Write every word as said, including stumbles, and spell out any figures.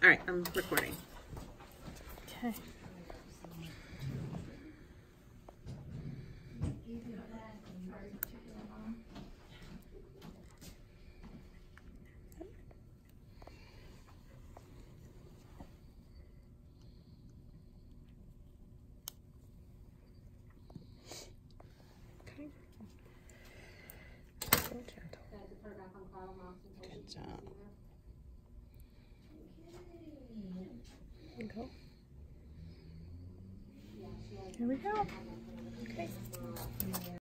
right, I'm recording. Okay. Good job. Go. Here we go.